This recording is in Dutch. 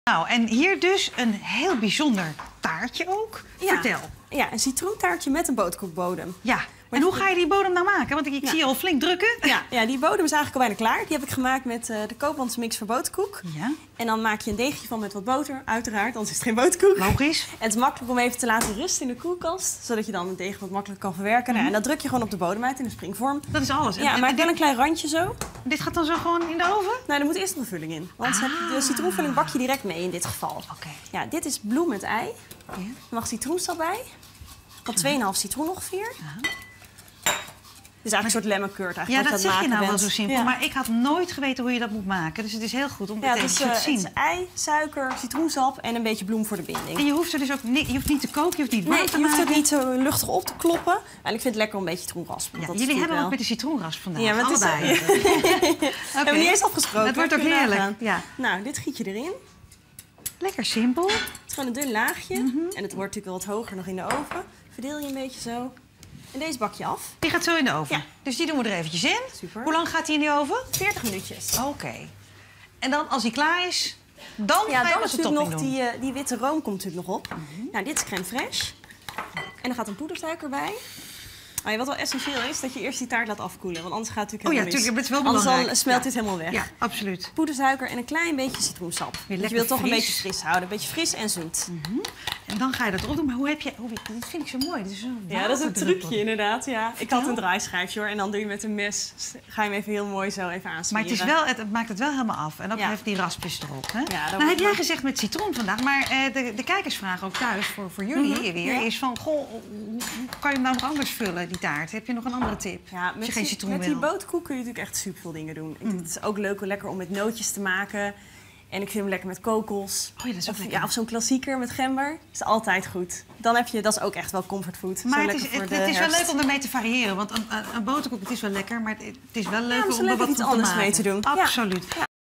Nou, en hier dus een heel bijzonder taartje ook. Ja. Vertel. Ja, een citroentaartje met een boterkoekbodem. Ja, en hoe ga je die bodem nou maken? Want ik zie je al flink drukken. Ja, die bodem is eigenlijk al bijna klaar. Die heb ik gemaakt met de Koopmans mix voor boterkoek. Ja. En dan maak je een deegje van met wat boter, uiteraard, anders is het geen boterkoek. Logisch. En het is makkelijk om even te laten rusten in de koelkast, zodat je dan het deeg wat makkelijk kan verwerken. Nou, en dat druk je gewoon op de bodem uit in een springvorm. Dat is alles. Ja, maak wel een klein randje zo. Dit gaat dan zo gewoon in de oven? Nou, er moet eerst nog een vulling in. Want de citroenvulling bak je direct mee in dit geval. Oké. Ja, dit is bloem met ei. Ja. Er mag citroensap bij. Van 2,5 citroen ongeveer. Ja. Het is eigenlijk een soort lemon curd Ja, eigenlijk. dat zeg je nou wel zo simpel. Ja. Maar ik had nooit geweten hoe je dat moet maken. Dus het is heel goed om Ja, het het even is, te zien. het is ei, suiker, citroensap en een beetje bloem voor de binding. En je hoeft er dus ook je hoeft niet te koken, je hoeft niet warm Nee, te je hoeft maken. het niet zo luchtig op te kloppen. En ik vind het lekker om een beetje citroenrasp. Ja, jullie hebben ook met de citroenrasp vandaag. Ja, maar het is- allebei. Hebben we niet eens afgesproken. Het wordt ook Kun je heerlijk. nagaan. Ja. Nou, dit giet je erin. Lekker simpel. Het is gewoon een dun laagje. En het wordt natuurlijk wel wat hoger nog in de oven. Verdeel je een beetje zo. En deze bak je af. Die gaat zo in de oven. Ja. Dus die doen we er eventjes in. Super. Hoe lang gaat die in die oven? 40 minuutjes. Oké. En dan, als die klaar is, dan Ja, ga je dan wat de natuurlijk topping nog doen. die witte room komt natuurlijk nog op. Nou, dit is crème fraîche. En er gaat een poedersuiker bij. Maar wat wel essentieel is, dat je eerst die taart laat afkoelen. Want anders gaat het Oh ja, natuurlijk helemaal tuurlijk, mis. dat is wel belangrijk. Anders dan smelt Ja. dit helemaal weg. Ja, absoluut. Poedersuiker en een klein beetje citroensap. Want je lekker wilt toch een fris. beetje fris houden. Een beetje fris en zoet. En dan ga je dat erop doen. Maar hoe heb je... dit vind ik zo mooi. Dit is een Ja, dat is een waterdruppel. trucje inderdaad. Ja. Ik had een draaischijfje hoor. En dan doe je met een mes, ga je hem even heel mooi zo even Maar aansmeren. het, is wel, het maakt het wel helemaal af. En dan Ja. heeft die raspjes erop. Hè? dat Nou wordt heb jij wel- gezegd met citroen vandaag. Maar de kijkersvraag ook thuis voor jullie weer ja. is van... Goh, hoe kan je hem nou nog anders vullen, die taart? Heb je nog een andere tip? Ja, Als je geen citroen met die wil. boterkoek kun je natuurlijk echt super veel dingen doen. Het is ook lekker om met nootjes te maken. En ik vind hem lekker met kokos. Oh ja, dat is ook of, lekker. of zo'n klassieker met gember. Is altijd goed. Dan heb je, dat is ook echt wel comfortfood. Maar Zo het is, lekker voor het de is wel herfst. leuk om ermee te variëren. Want een boterkoek, het is wel lekker. Maar het is wel leuk om om er er lekker wat iets van te anders maken. mee te doen. Ja. Absoluut.